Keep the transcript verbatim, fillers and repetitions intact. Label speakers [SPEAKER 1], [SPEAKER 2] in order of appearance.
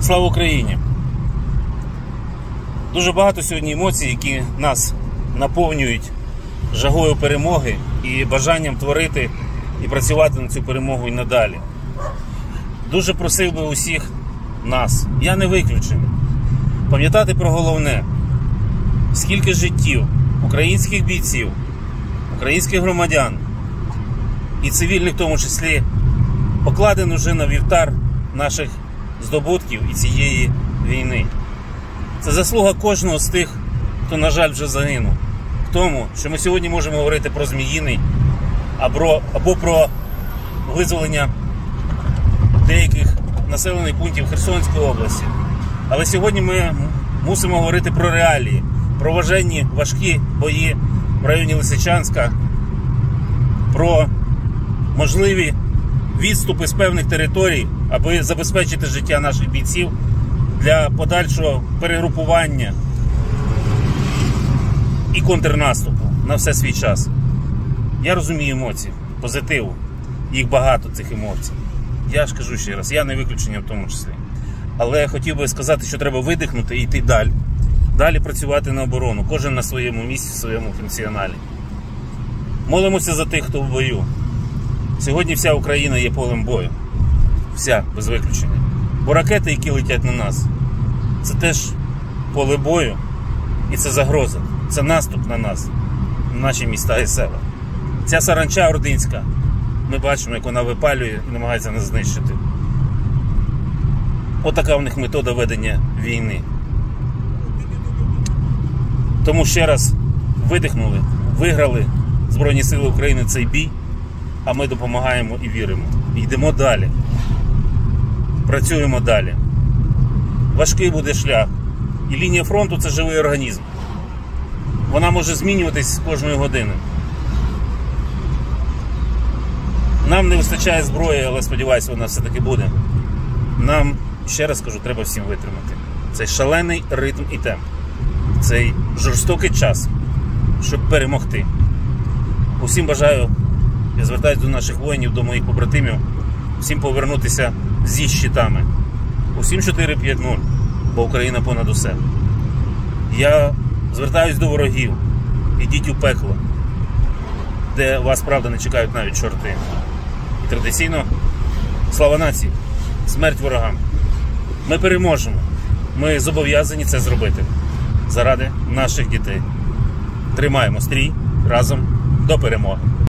[SPEAKER 1] Слава Україні! Дуже багато сьогодні емоцій, які нас наповнюють жагою перемоги і бажанням творити і працювати на цю перемогу і надалі. Дуже просив би усіх нас, я не виключений, пам'ятати про головне, скільки життів українських бійців, українських громадян і цивільних в тому числі покладено вже на вівтар наших здобутків і цієї війни. Це заслуга кожного з тих, хто, на жаль, вже загинув. В тому, що ми сьогодні можемо говорити про Зміїний або, або про визволення деяких населених пунктів Херсонської області. Але сьогодні ми мусимо говорити про реалії, про важенні важкі бої в районі Лисичанська, про можливі відступи з певних територій, аби забезпечити життя наших бійців для подальшого перегрупування і контрнаступу на все свій час. Я розумію емоції, позитиву, їх багато, цих емоцій. Я ж кажу ще раз, я не виключення в тому числі. Але хотів би сказати, що треба видихнути і йти далі. Далі працювати на оборону, кожен на своєму місці, в своєму функціоналі. Молимося за тих, хто в бою. Сьогодні вся Україна є полем бою. Вся, без виключення. Бо ракети, які летять на нас, це теж поле бою. І це загроза. Це наступ на нас, на наші міста і села. Ця саранча ординська, ми бачимо, як вона випалює і намагається нас знищити. Отака в них метода ведення війни. Тому ще раз видихнули, виграли Збройні Сили України цей бій, а ми допомагаємо і віримо. І йдемо далі. Працюємо далі. Важкий буде шлях. І лінія фронту – це живий організм. Вона може змінюватись кожної години. Нам не вистачає зброї, але сподіваюся, вона все-таки буде. Нам, ще раз кажу, треба всім витримати. Цей шалений ритм і темп. Цей жорстокий час, щоб перемогти. Усім бажаю, я звертаюся до наших воїнів, до моїх побратимів, всім повернутися зі щитами. Усім чотири п'ять нуль, бо Україна понад усе. Я звертаюсь до ворогів, ідіть у пекло, де вас, правда, не чекають навіть чорти. І традиційно, слава нації, смерть ворогам. Ми переможемо, ми зобов'язані це зробити заради наших дітей. Тримаємо стрій разом до перемоги.